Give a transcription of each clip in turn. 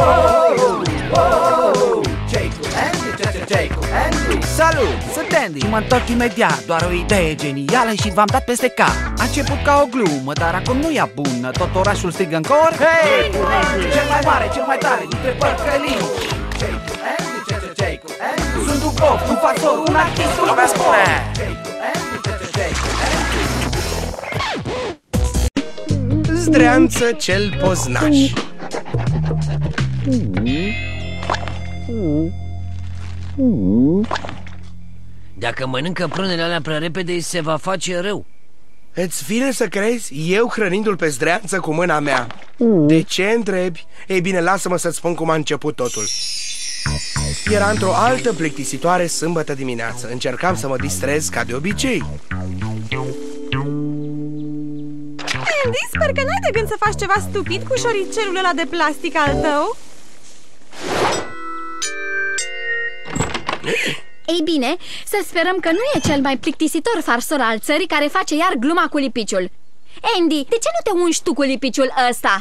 Salut, sunt Andy și mă întorc imediat. Doar o idee genială și v-am dat peste cap. A început ca o glumă, dar acum nu e bună. Tot orașul strigă în cor: hei, cel mai mare, cel mai tare dintre părcălii. Sunt un pop, un factor, un artist, un lumea spune. Zdreanță cel poznaș. Dacă mănâncă prunele alea prea repede, se va face rău. Îți vine să crezi? Eu hrănindu-l pe Zdreanță cu mâna mea. De ce întrebi? Ei bine, lasă-mă să-ți spun cum a început totul. Era într-o altă plictisitoare sâmbătă dimineață. Încercam să mă distrez ca de obicei. Andy, sper că n-ai de gând să faci ceva stupid cu șoricelul ăla de plastic al tău. Ei bine, să sperăm că nu e cel mai plictisitor farsor al țării care face iar gluma cu lipiciul. Andy, de ce nu te ungi tu cu lipiciul ăsta?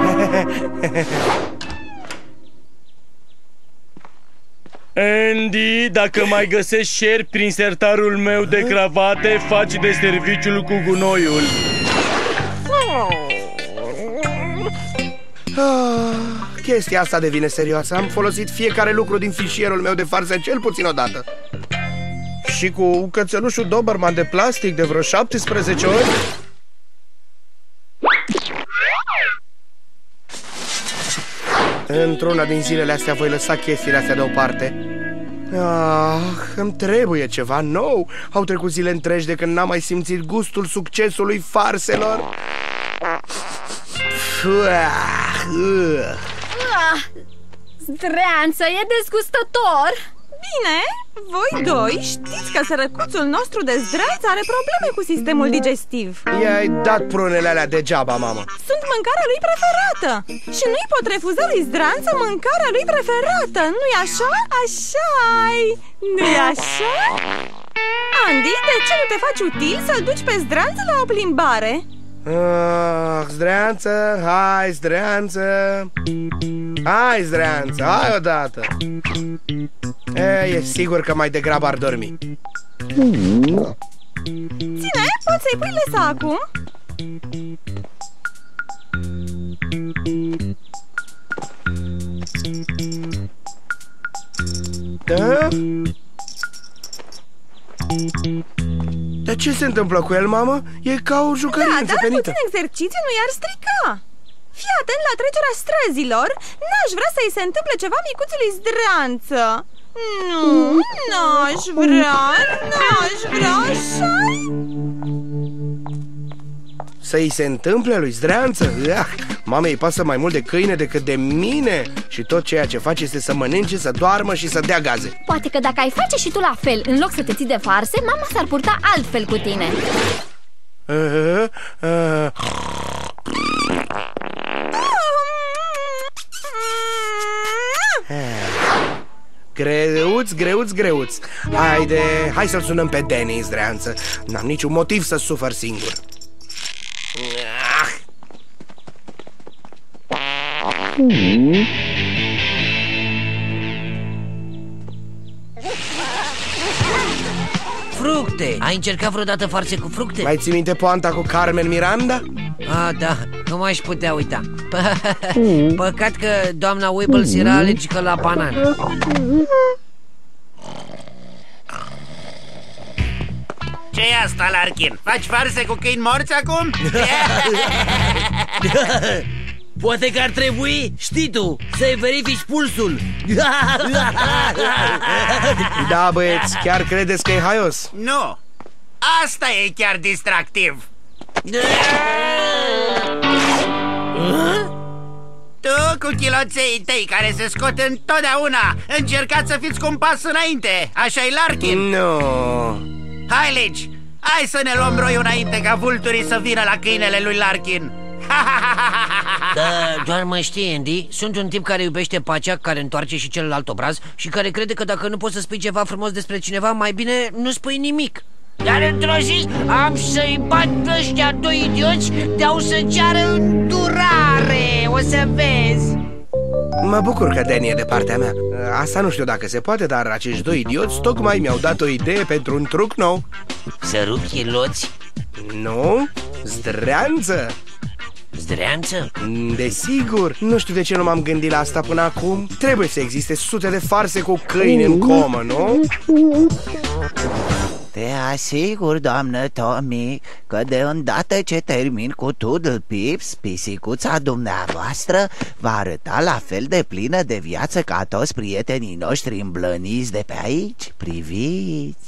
Andy, dacă mai găsești șerpi prin sertarul meu de cravate, faci de serviciul cu gunoiul. Chestia asta devine serioasă. Am folosit fiecare lucru din fișierul meu de farse cel puțin o dată. Și cu cățelușul Doberman de plastic de vreo 17 ori. Într-una din zilele astea voi lăsa chestiile astea deoparte. Îmi trebuie ceva nou. Au trecut zile întregi de când n-am mai simțit gustul succesului farselor. Zdreanță, e dezgustător. Bine, voi doi știți că sărăcuțul nostru de Zdreanță are probleme cu sistemul digestiv. I-ai dat prunele alea degeaba, mamă. Sunt mâncarea lui preferată și nu-i pot refuza lui Zdreanță mâncarea lui preferată. Nu-i așa? Așa-i. Nu-i așa? Andy, de ce nu te faci util să-l duci pe Zdreanță la o plimbare? Zdreanță, hai, Zdreanță. Hai, Zdreanță, hai odată. E sigur că mai degrabă ar dormi. Ține, poți să-i pui lesa acum? Da? Dar ce se întâmplă cu el, mamă? E ca o jucărie înțepenită. Puțin exercițiu nu i-ar strica. Fii atent la trecerea străzilor. N-aș vrea să-i se întâmple ceva micuțului Zdreanță. Nu, n-aș vrea așa-i. Să-i se întâmple lui Zdreanță? Mamei îi pasă mai mult de câine decât de mine. Și tot ceea ce face este să mănânce, să doarmă și să dea gaze. Poate că dacă ai face și tu la fel, în loc să te ții de farse, mama s-ar purta altfel cu tine. Greuț. Hai să-l sunăm pe Danny, Zdreanță. N-am niciun motiv să sufăr singur. Fructe! Ai încercat vreodată farse cu fructe? Mai ții minte poanta cu Carmen Miranda? Da, nu aș putea uita. Păcat că doamna Wibbles era alergică la banan. Ce-i asta, Larkin? Faci farse cu câini morți acum? Poate că ar trebui, știi tu, să-i verifici pulsul. Da, băieți, chiar credeți că e haios? Nu, asta e chiar distractiv. Tu cu chiloței tăi care se scot întotdeauna, încercați să fiți cu un pas înainte. Așa-i, Larkin? Nu. Hai, Legi, hai să ne luăm roi înainte ca vulturii să vină la câinele lui Larkin. Da, doar mă știi, Andy, sunt un tip care iubește pacea, care întoarce și celălalt obraz și care crede că dacă nu poți să spui ceva frumos despre cineva, mai bine nu spui nimic. Dar într-o zi am să-i bat pe ăștia doi idioți, te-au să ceară îndurare, o să vezi. Mă bucur că Danny e de partea mea. Asta nu știu dacă se poate, dar acești doi idioți tocmai mi-au dat o idee pentru un truc nou. Să rup chiloți? Nu, zdreanță. Zdreanță? Desigur, nu știu de ce nu m-am gândit la asta până acum. Trebuie să existe sute de farse cu câini în comă, nu? Te asigur, doamnă Tommy, că de îndată ce termin cu Toodle Pips, pisicuța dumneavoastră va arăta la fel de plină de viață ca toți prietenii noștri îmblăniți de pe aici. Priviți!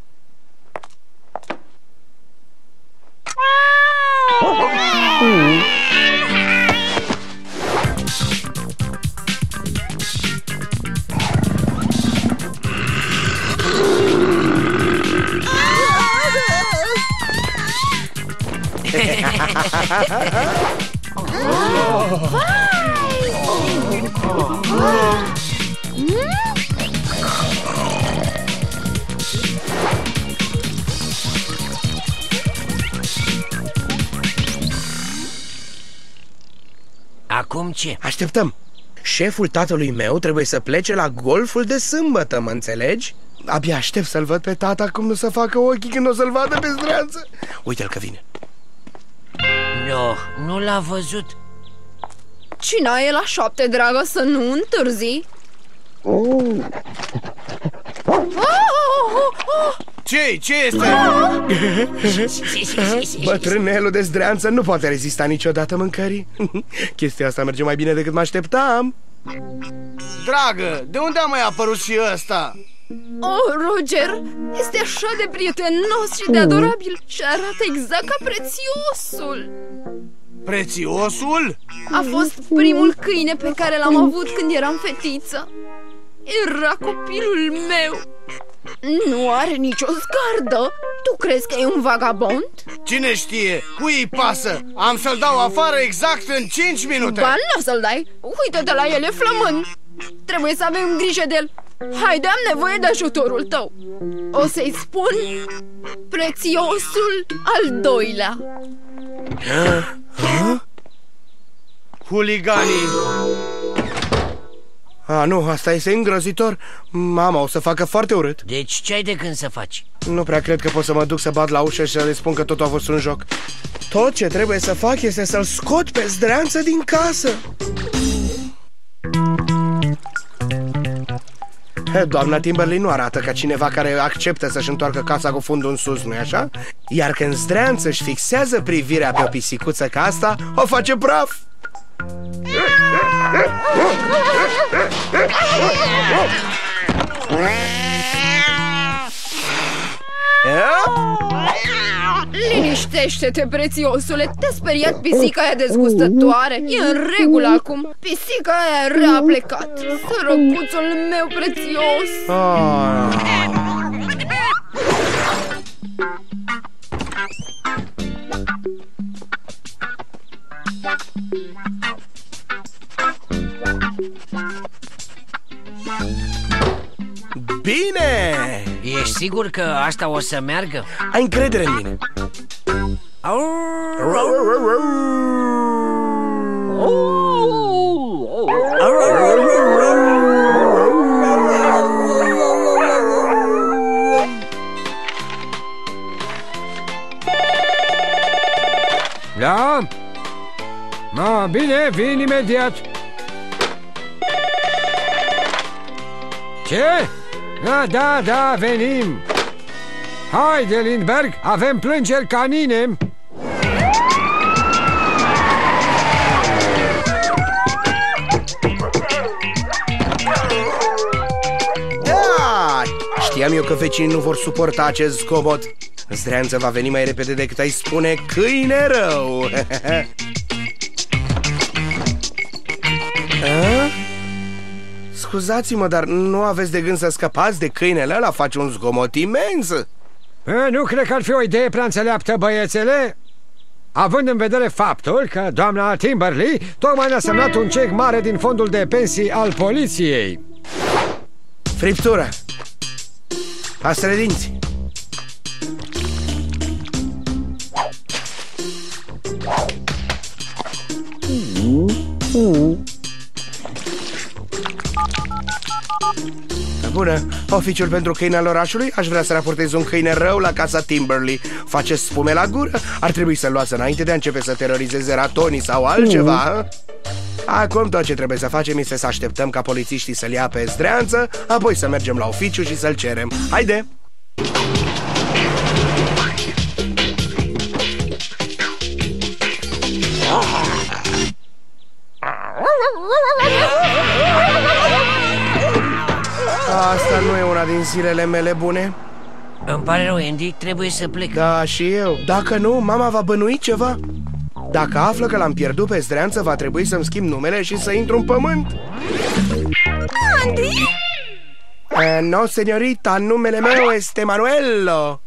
Acum ce? Așteptăm. Șeful tatălui meu trebuie să plece la golful de sâmbătă, mă înțelegi? Abia aștept să-l văd pe tata cum nu să facă ochii când o să-l vadă pe zdreanță. Uite-l că vine. Nu l-a văzut. Cina e la 7, dragă, să nu întârzi. Ce este? Bătrânelul de zdreanță nu poate rezista niciodată mâncării. Chestia asta merge mai bine decât mă așteptam. Dragă, de unde a mai apărut și ăsta? Oh, Roger, este așa de prietenos și de adorabil și arată exact ca Prețiosul. Prețiosul? A fost primul câine pe care l-am avut când eram fetiță. Era copilul meu. Nu are nicio scardă. Tu crezi că e un vagabond? Cine știe, cui îi pasă? Am să-l dau afară exact în 5 minute. Ba, nu o să-l dai. Uită-te la el, e flămând. Trebuie să avem grijă de el. Haide, am nevoie de ajutorul tău. O să-i spun Prețiosul al doilea. Huliganii. Nu, asta este îngrozitor. Mama o să facă foarte urât. Deci ce ai de gând să faci? Nu prea cred că pot să mă duc să bat la ușă și să le spun că totul a fost un joc. Tot ce trebuie să fac este să-l scot pe zdreanță din casă. Doamna Timberly nu arată ca cineva care acceptă să-și întoarcă casa cu fundul în sus, nu-i așa? Iar când zdreanță își fixează privirea pe o pisicuță ca asta, o face praf. Liniștește-te, Prețiosule. Te-a speriat pisica aia dezgustătoare? E în regulă acum. Pisica aia a plecat. Sărăcuțul meu prețios. Bine! Ești sigur că asta o să meargă? Ai încredere în mine. Da? Bine, vin imediat. Ce? Da, venim. Haide, Lindbergh, avem plângeri canine. Da! Știam eu că vecinii nu vor suporta acest zgomot. Zdreanță va veni mai repede decât ai spune câine rău. Scuzați-mă, dar nu aveți de gând să scăpați de câinele ăla? Face un zgomot imens. Nu cred că ar fi o idee prea înțeleaptă, băiețele. Având în vedere faptul că doamna Timberly tocmai ne-a semnat un cec mare din fondul de pensii al poliției. Friptură. Pastă de dinți. Bună, oficiul pentru câinele orașului. Aș vrea să raportez un câine rău la casa Timberly. Face spume la gură. Ar trebui să-l luați înainte de a începe să terorizeze ratonii sau altceva. Acum tot ce trebuie să facem este să așteptăm ca polițiștii să-l ia pe zdreanță, apoi să mergem la oficiu și să-l cerem. Haide! Asta nu e una din zilele mele bune. Îmi pare rău, Andy, trebuie să plec. Da, și eu. Dacă nu, mama va bănui ceva. Dacă află că l-am pierdut pe zdreanță, va trebui să-mi schimb numele și să intru în pământ. Andy? No, señorita, numele meu este Manuelo.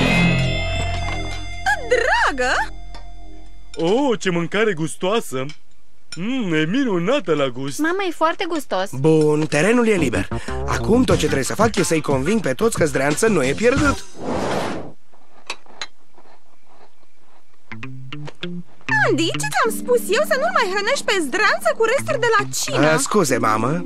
Dragă? Oh, ce mâncare gustoasă! E minunată la gust. Mama, e foarte gustos. Bun, terenul e liber. Acum tot ce trebuie să fac e să-i conving pe toți că zdreanță nu e pierdut. Andy, ce ți-am spus eu? Să nu-l mai hrănești pe zdreanță cu resturi de la cină. Scuze, mamă.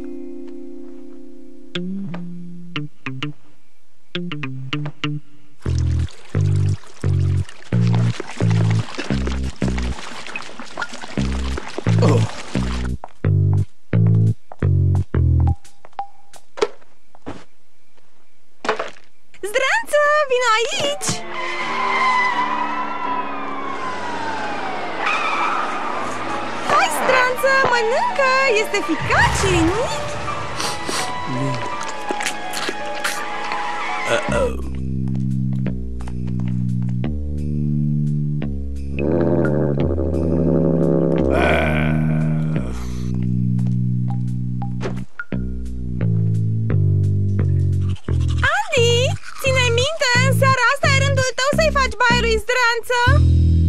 Zdreanță, vino aici! Hai, zdreanță, mănâncă! Este ficat și rinit! Zdreanță?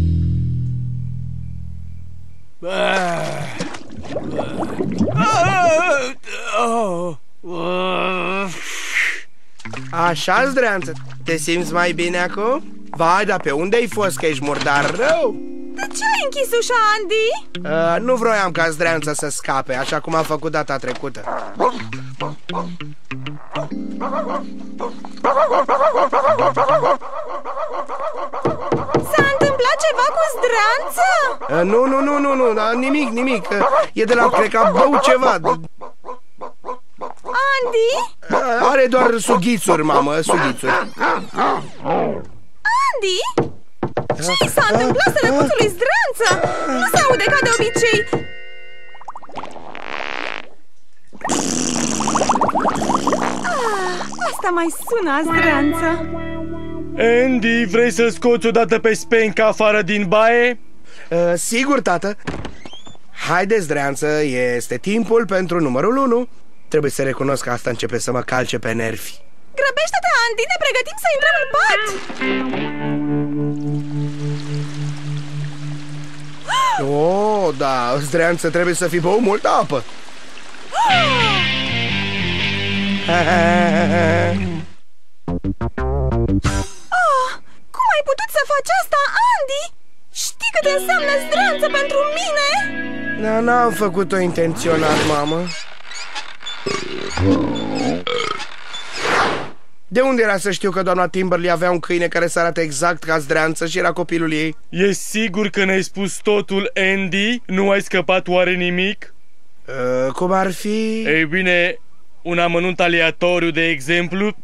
Așa, zdreanță, te simți mai bine acum? Vai, dar pe unde ai fost, că ești murdar rău? De ce ai închis ușa, Andy? Nu vroiam ca zdreanța să scape, așa cum am făcut data trecută. S-a întâmplat ceva cu zdreanță? Nu, nimic. E de la, cred că a băut ceva. Andy? Are doar sughițuri, mamă, sughițuri. Andy? Ce s-a întâmplat sănăcuțului zdreanță? Nu se aude ca de obicei. Asta mai sună a zdreanță. Andy, vrei să scoți odată pe Spenca afară din baie? Sigur, tată. Haide, zdreanță, este timpul pentru numărul 1. Trebuie să recunosc că asta începe să mă calce pe nervi. Grăbește-te, Andy, ne pregătim să intrăm în pat. Oh, da, zdreanță, trebuie să fi băut multă apă. Cum ai putut să faci asta, Andy? Știi cât înseamnă zdreanță pentru mine? N-am făcut-o intenționat, mamă. De unde era să știu că doamna Timberly avea un câine care să arate exact ca zdreanță și era copilul ei? E sigur că ne-ai spus totul, Andy? Nu ai scăpat oare nimic? Cum ar fi? Ei bine, un amănunt aleatoriu, de exemplu.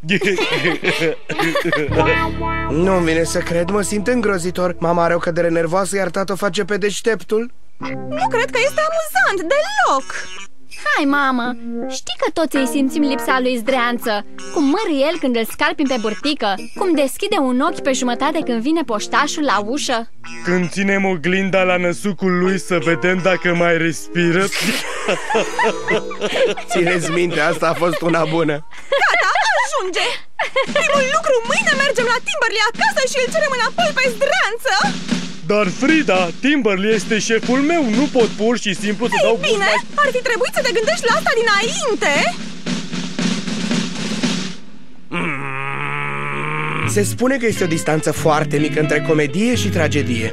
Nu-mi vine să cred, mă simt îngrozitor. Mama are o cădere nervoasă, iar tată face pe deșteptul. Nu cred că este amuzant, deloc. Hai, mamă, știi că toți îi simțim lipsa lui zdreanță. Cum mări el când îl scarpim pe burtică, cum deschide un ochi pe jumătate când vine poștașul la ușă, când ținem oglinda la năsucul lui să vedem dacă mai respiră. Țineți minte, asta a fost una bună. Gata, ajunge! Primul lucru, mâine mergem la Timberly acasă și îl cerem înapoi pe zdreanță. Dar, Frida, Timberly este șeful meu. Nu pot pur și simplu să dau bine, ar fi trebuit să te gândești la asta dinainte. Se spune că este o distanță foarte mică între comedie și tragedie.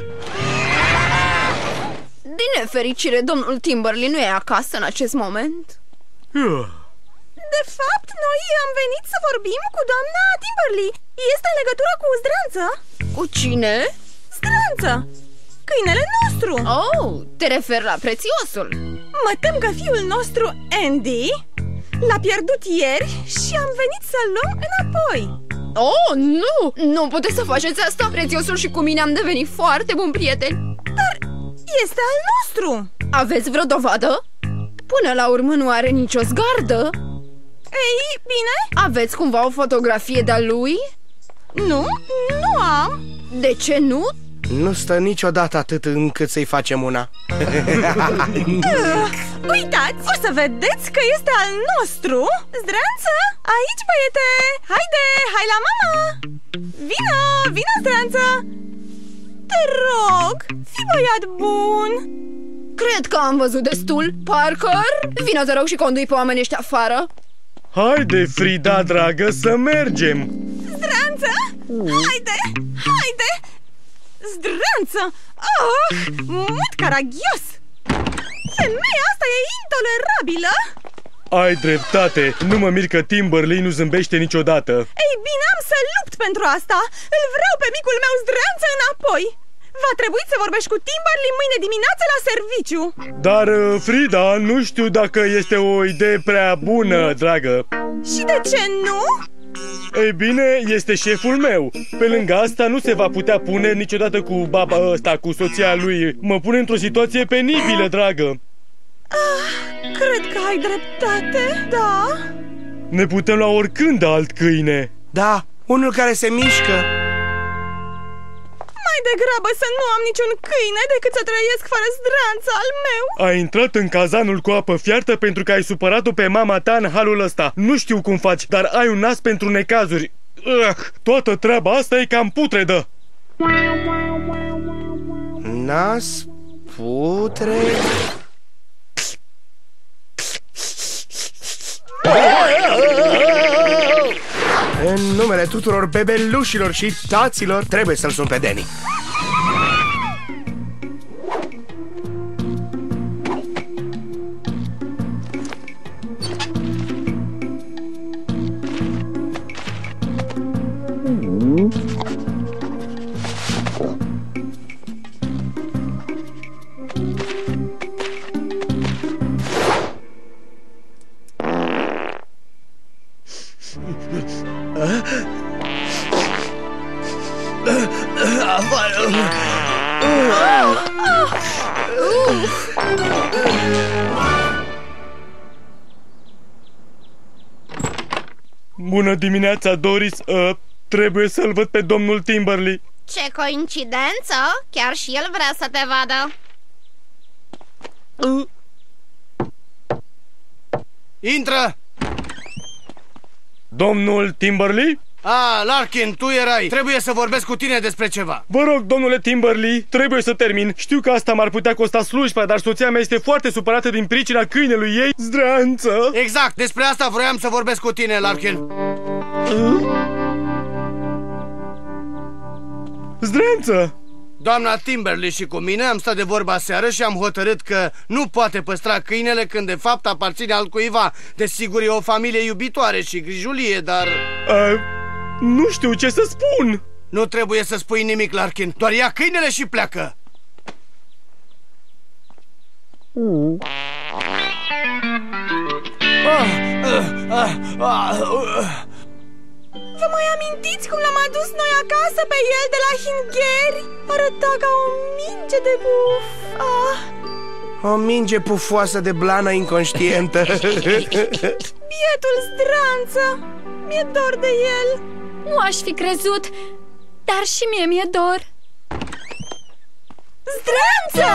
Din nefericire, domnul Timberly nu e acasă în acest moment. De fapt, noi am venit să vorbim cu doamna Timberly. Este în legătură cu Zdranță. Cu cine? Zdranță, câinele nostru. Oh, te referi la Prețiosul. Mă tem că fiul nostru, Andy, l-a pierdut ieri și am venit să-l luăm înapoi. Oh, nu! Nu puteți să faceți asta! Prețiosul și cu mine am devenit foarte buni prieteni. Dar este al nostru. Aveți vreo dovadă? Până la urmă nu are nicio zgardă. Ei, bine. Aveți cumva o fotografie de-a lui? Nu, nu am. De ce nu? Nu stă niciodată atât încât să-i facem una. Uitați, o să vedeți că este al nostru. Zdranță, aici, băiete. Haide, hai la mama. Vino, vino, Zdranță. Te rog, fii băiat bun. Cred că am văzut destul. Parker, vino, te rog, și condui pe oamenii ăștia afară. Haide, Frida, dragă, să mergem. Zdranță, haide, haide. Zdranță! Mult caragios! Femeia asta e intolerabilă! Ai dreptate, nu mă mir că Timberly nu zâmbește niciodată. Ei bine, am să lupt pentru asta. Îl vreau pe micul meu Zdranță înapoi. Va trebui să vorbești cu Timberly mâine dimineață la serviciu. Dar, Frida, nu știu dacă este o idee prea bună, dragă. Și de ce nu? Ei bine, este șeful meu. Pe lângă asta nu se va putea pune niciodată cu baba ăsta, cu soția lui. Mă pune într-o situație penibilă, dragă. Cred că ai dreptate, da. Ne putem lua oricând alt câine. Da, unul care se mișcă. Mai degrabă să nu am niciun câine decât să trăiesc fără Zdranță al meu. Ai intrat în cazanul cu apă fiartă pentru că ai supărat-o pe mama ta în halul ăsta. Nu știu cum faci, dar ai un nas pentru necazuri. Toată treaba asta e cam putredă. Nas putred? În numele tuturor bebelușilor și taților, trebuie să-l sun pe Danny. Bună dimineața, Doris. Trebuie să-l văd pe domnul Timberly. Ce coincidență! Chiar și el vrea să te vadă. Intră! Domnul Timberly? Larkin, tu erai. Trebuie să vorbesc cu tine despre ceva. Vă rog, domnule Timberly, trebuie să termin. Știu că asta m-ar putea costa slujba, dar soția mea este foarte supărată din pricina câinelui ei, Zdranță. Exact, despre asta vroiam să vorbesc cu tine, Larkin. Zdranță! Doamna Timberly și cu mine am stat de vorba aseară și am hotărât că nu poate păstra câinele când de fapt aparține altcuiva. Desigur e o familie iubitoare și grijulie, dar... Nu știu ce să spun. Nu trebuie să spui nimic, Larkin. Doar ia câinele și pleacă. Vă mai amintiți cum l-am adus noi acasă pe el de la Hingheri? Arăta ca o minge de buf. O minge pufoasă de blană inconștientă. Bietul Zdranță, mi-e dor de el. Nu aș fi crezut, dar și mie mi-e dor. Zdranță!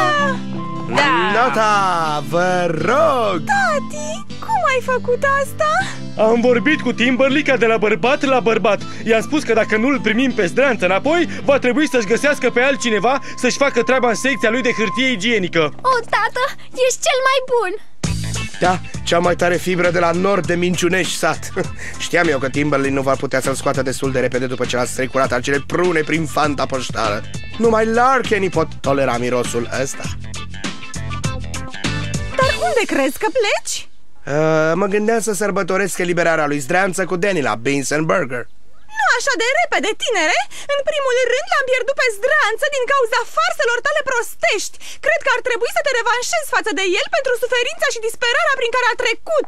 Nota, vă rog! Tati, cum ai făcut asta? Am vorbit cu Timberly ca de la bărbat la bărbat. I-am spus că dacă nu îl primim pe Zdranță înapoi, va trebui să-și găsească pe altcineva să-și facă treaba în secția lui de hârtie igienică. O, tată, ești cel mai bun! Da, cea mai tare fibră de la nord de Minciunești sat. Știam eu că Timberly nu va putea să-l scoată destul de repede după ce l-a strecurat acele prune prin fanta poștală. Numai Larkenii pot tolera mirosul ăsta. Dar unde crezi că pleci? Mă gândeam să sărbătoresc eliberarea lui Zdreanță cu Danny la Beans and Burger. Nu așa de repede, tinere! În primul rând l-am pierdut pe Zdreanță din cauza farselor tale prostești. Cred că ar trebui să te revanșezi față de el pentru suferința și disperarea prin care a trecut.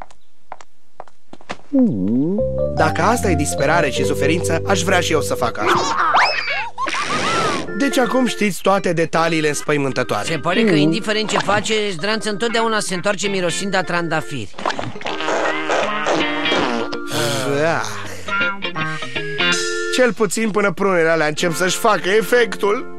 Dacă asta e disperare și suferință, aș vrea și eu să fac asta. Deci acum știți toate detaliile înspăimântătoare. Se pare că, indiferent ce face, Zdreanță întotdeauna se întoarce mirosind a trandafiri. Cel puțin până prunele alea încep să-și facă efectul.